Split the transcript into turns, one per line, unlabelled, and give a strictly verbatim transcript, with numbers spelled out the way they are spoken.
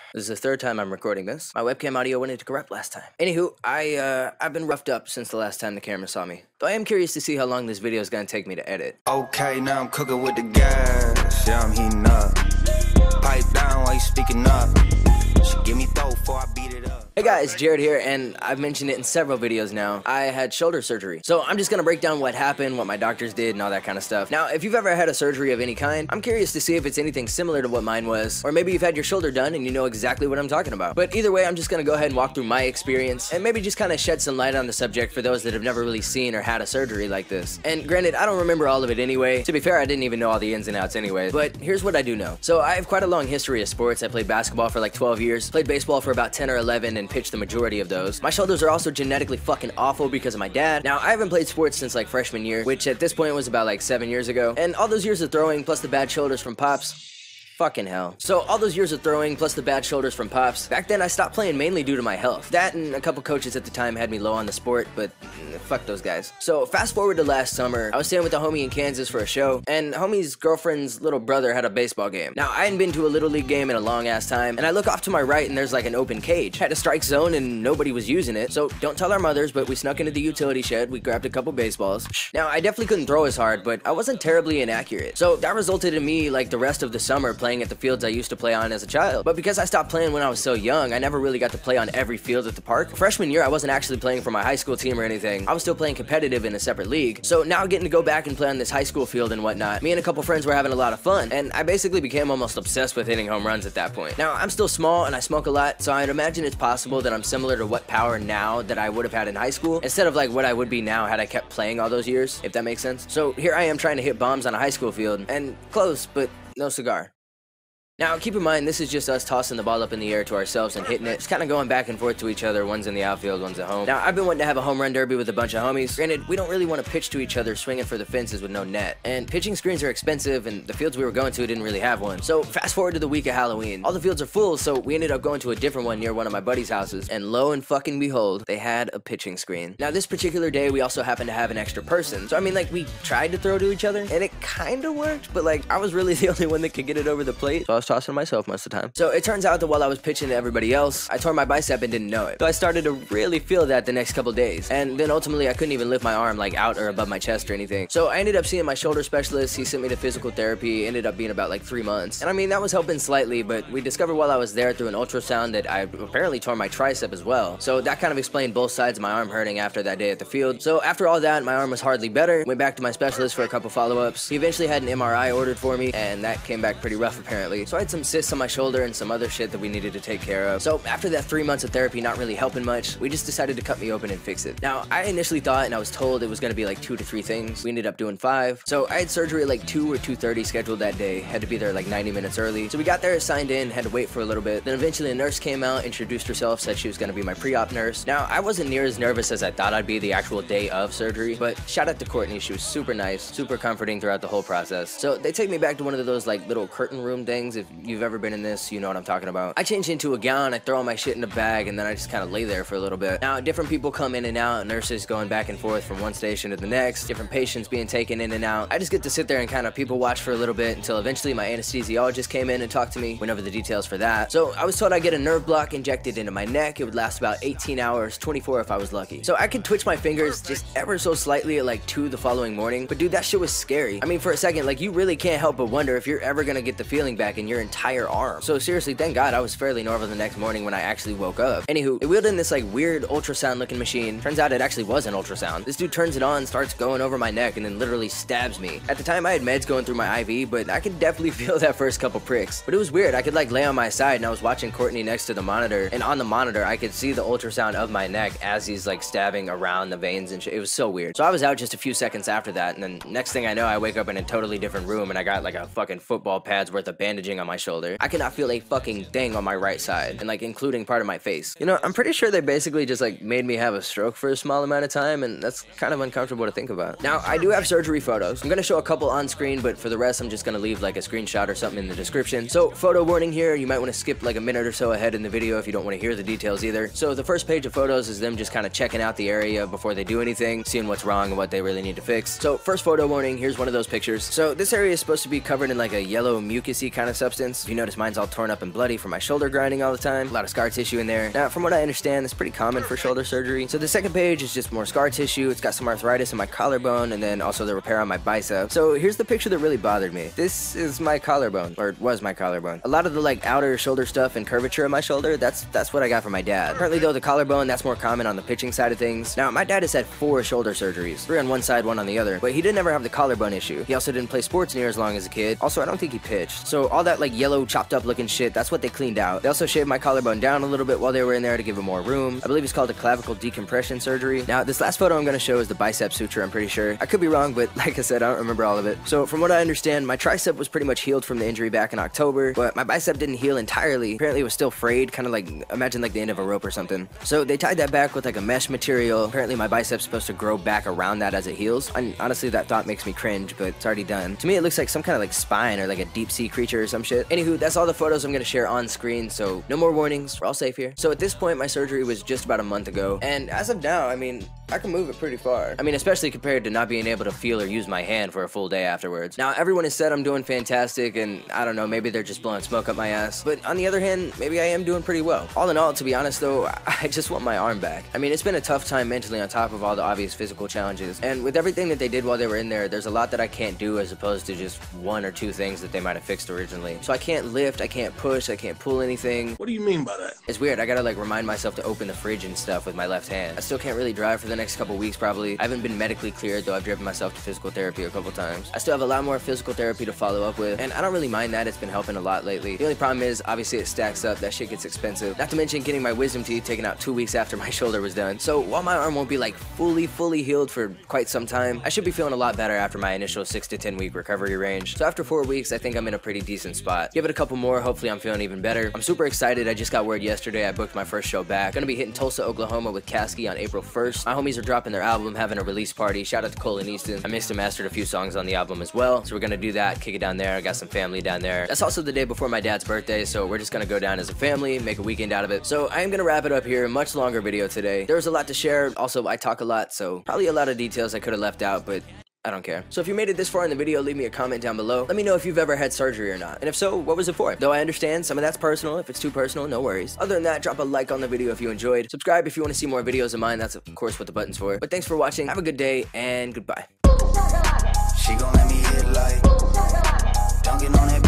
This is the third time I'm recording this. My webcam audio went into corrupt last time. Anywho, I, uh, I've been roughed up since the last time the camera saw me. Though I am curious to see how long this video is gonna take me to edit.
Okay, now I'm cooking with the gas. Yeah, I'm heating up. Pipe down while you speaking up. She give me throw before I beat it up.
Hey guys, Jared here, and I've mentioned it in several videos now. I had shoulder surgery. So I'm just gonna break down what happened, what my doctors did, and all that kind of stuff. Now, if you've ever had a surgery of any kind, I'm curious to see if it's anything similar to what mine was, or maybe you've had your shoulder done and you know exactly what I'm talking about. But either way, I'm just gonna go ahead and walk through my experience, and maybe just kind of shed some light on the subject for those that have never really seen or had a surgery like this. And granted, I don't remember all of it anyway. To be fair, I didn't even know all the ins and outs anyway, but here's what I do know. So I have quite a long history of sports. I played basketball for like twelve years, played baseball for about ten or eleven, and pitched the majority of those. My shoulders are also genetically fucking awful because of my dad. Now, I haven't played sports since like freshman year, which at this point was about like seven years ago. And all those years of throwing plus the bad shoulders from pops, fucking hell. So all those years of throwing plus the bad shoulders from pops, back then I stopped playing mainly due to my health. That and a couple coaches at the time had me low on the sport, but mm, fuck those guys. So fast forward to last summer, I was staying with a homie in Kansas for a show, and homie's girlfriend's little brother had a baseball game. Now, I hadn't been to a little league game in a long ass time, and I look off to my right and there's like an open cage. Had a strike zone and nobody was using it, so don't tell our mothers, but we snuck into the utility shed, we grabbed a couple baseballs. Now, I definitely couldn't throw as hard, but I wasn't terribly inaccurate. So that resulted in me, like the rest of the summer, playing at the fields I used to play on as a child. But because I stopped playing when I was so young, I never really got to play on every field at the park. Freshman year, I wasn't actually playing for my high school team or anything. I was still playing competitive in a separate league. So now getting to go back and play on this high school field and whatnot, me and a couple friends were having a lot of fun, and I basically became almost obsessed with hitting home runs at that point. Now, I'm still small and I smoke a lot, so I'd imagine it's possible that I'm similar to what power now that I would have had in high school, instead of like what I would be now had I kept playing all those years, if that makes sense. So here I am trying to hit bombs on a high school field, and close, but no cigar. Now, keep in mind, this is just us tossing the ball up in the air to ourselves and hitting it. Just kind of going back and forth to each other. One's in the outfield, one's at home. Now, I've been wanting to have a home run derby with a bunch of homies. Granted, we don't really want to pitch to each other swinging for the fences with no net. And pitching screens are expensive, and the fields we were going to didn't really have one. So, fast forward to the week of Halloween. All the fields are full, so we ended up going to a different one near one of my buddies' houses. And lo and fucking behold, they had a pitching screen. Now, this particular day, we also happened to have an extra person. So, I mean, like, we tried to throw to each other, and it kind of worked, but, like, I was really the only one that could get it over the plate. So, I was tossing myself most of the time. So it turns out that while I was pitching to everybody else, I tore my bicep and didn't know it. So I started to really feel that the next couple days. And then ultimately I couldn't even lift my arm like out or above my chest or anything. So I ended up seeing my shoulder specialist. He sent me to physical therapy. It ended up being about like three months. And I mean, that was helping slightly, but we discovered while I was there through an ultrasound that I apparently tore my tricep as well. So that kind of explained both sides of my arm hurting after that day at the field. So after all that, my arm was hardly better. Went back to my specialist for a couple follow-ups. He eventually had an M R I ordered for me, and that came back pretty rough apparently. So I had some cysts on my shoulder and some other shit that we needed to take care of. So after that three months of therapy not really helping much, we just decided to cut me open and fix it. Now, I initially thought and I was told it was going to be like two to three things. We ended up doing five. So I had surgery at like two or two thirty scheduled that day. Had to be there like ninety minutes early. So we got there, signed in, had to wait for a little bit. Then eventually a nurse came out, introduced herself, said she was going to be my pre-op nurse. Now, I wasn't near as nervous as I thought I'd be the actual day of surgery, but shout out to Courtney. She was super nice, super comforting throughout the whole process. So they take me back to one of those like little curtain room things. If you've ever been in this, you know what I'm talking about. I changed into a gown, I throw all my shit in a bag, and then I just kind of lay there for a little bit. Now, different people come in and out, nurses going back and forth from one station to the next, different patients being taken in and out. I just get to sit there and kind of people watch for a little bit until eventually my anesthesiologist came in and talked to me, went over the details for that. So I was told I'd get a nerve block injected into my neck. It would last about eighteen hours, twenty-four if I was lucky. So I could twitch my fingers just ever so slightly at like two the following morning, but dude, that shit was scary. I mean, for a second, like you really can't help but wonder if you're ever gonna get the feeling back in your entire arm. So seriously, thank God I was fairly normal the next morning when I actually woke up. Anywho, it wheeled in this like weird ultrasound looking machine. Turns out it actually was an ultrasound. This dude turns it on, starts going over my neck, and then literally stabs me. At the time I had meds going through my I V, but I could definitely feel that first couple pricks. But it was weird. I could like lay on my side and I was watching Courtney next to the monitor, and on the monitor I could see the ultrasound of my neck as he's like stabbing around the veins and shit. It was so weird. So I was out just a few seconds after that, and then next thing I know I wake up in a totally different room and I got like a fucking football pad's worth of bandaging on my shoulder. I could not feel a fucking thing on my right side, and like including part of my face. You know, I'm pretty sure they basically just like made me have a stroke for a small amount of time, and that's kind of uncomfortable to think about. Now, I do have surgery photos. I'm gonna show a couple on screen, but for the rest, I'm just gonna leave like a screenshot or something in the description. So, photo warning here, you might want to skip like a minute or so ahead in the video if you don't want to hear the details either. So, the first page of photos is them just kind of checking out the area before they do anything, seeing what's wrong and what they really need to fix. So, first photo warning, here's one of those pictures. So, this area is supposed to be covered in like a yellow mucusy kind of substance. substance. If you notice, mine's all torn up and bloody from my shoulder grinding all the time. A lot of scar tissue in there. Now, from what I understand, that's pretty common for shoulder surgery. So the second page is just more scar tissue. It's got some arthritis in my collarbone and then also the repair on my bicep. So here's the picture that really bothered me. This is my collarbone, or it was my collarbone. A lot of the like outer shoulder stuff and curvature of my shoulder, that's that's what I got from my dad. Currently though, the collarbone, that's more common on the pitching side of things. Now, my dad has had four shoulder surgeries, three on one side, one on the other, but he didn't ever have the collarbone issue. He also didn't play sports near as long as a kid. Also, I don't think he pitched. So all that like yellow chopped up looking shit, that's what they cleaned out. They also shaved my collarbone down a little bit while they were in there to give it more room. I believe it's called a clavicle decompression surgery. Now, this last photo I'm going to show is the bicep suture, I'm pretty sure. I could be wrong, but like I said, I don't remember all of it. So from what I understand, my tricep was pretty much healed from the injury back in October, but my bicep didn't heal entirely. Apparently it was still frayed, kind of like, imagine like the end of a rope or something. So they tied that back with like a mesh material. Apparently my bicep's supposed to grow back around that as it heals. And honestly, that thought makes me cringe, but it's already done. To me, it looks like some kind of like spine or like a deep sea creature or some shit. Anywho, that's all the photos I'm going to share on screen, so no more warnings. We're all safe here. So at this point, my surgery was just about a month ago, and as of now, I mean, I can move it pretty far. I mean, especially compared to not being able to feel or use my hand for a full day afterwards. Now, everyone has said I'm doing fantastic, and I don't know, maybe they're just blowing smoke up my ass. But on the other hand, maybe I am doing pretty well. All in all, to be honest though, I just want my arm back. I mean, it's been a tough time mentally on top of all the obvious physical challenges. And with everything that they did while they were in there, there's a lot that I can't do as opposed to just one or two things that they might have fixed originally. So I can't lift, I can't push, I can't pull anything.
What do you mean by that?
It's weird, I gotta like remind myself to open the fridge and stuff with my left hand. I still can't really drive for the next couple weeks probably. I haven't been medically cleared, though I've driven myself to physical therapy a couple times. I still have a lot more physical therapy to follow up with, and I don't really mind that. It's been helping a lot lately. The only problem is, obviously, it stacks up. That shit gets expensive. Not to mention getting my wisdom teeth taken out two weeks after my shoulder was done. So while my arm won't be like fully, fully healed for quite some time, I should be feeling a lot better after my initial six to ten week recovery range. So after four weeks, I think I'm in a pretty decent spot. Give it a couple more, hopefully I'm feeling even better. I'm super excited. I just got word yesterday I booked my first show back. Gonna be hitting Tulsa, Oklahoma with Caskey on April first. My homies are dropping their album, having a release party. Shout out to Cole and Easton. I mixed and mastered a few songs on the album as well, so we're gonna do that, kick it down there. I got some family down there. That's also the day before my dad's birthday, so we're just gonna go down as a family, make a weekend out of it. So I am gonna wrap it up here. Much longer video today. There was a lot to share. Also, I talk a lot, so probably a lot of details I could have left out, but I don't care. So if you made it this far in the video, leave me a comment down below. Let me know if you've ever had surgery or not. And if so, what was it for? Though I understand some of that's personal. If it's too personal, no worries. Other than that, drop a like on the video if you enjoyed. Subscribe if you want to see more videos of mine. That's of course what the button's for. But thanks for watching. Have a good day and goodbye.
She gon' let me hit like, don't get on that